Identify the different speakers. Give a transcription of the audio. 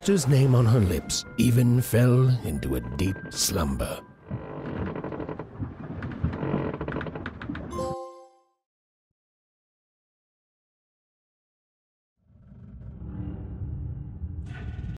Speaker 1: His name on her lips, even fell into a deep slumber.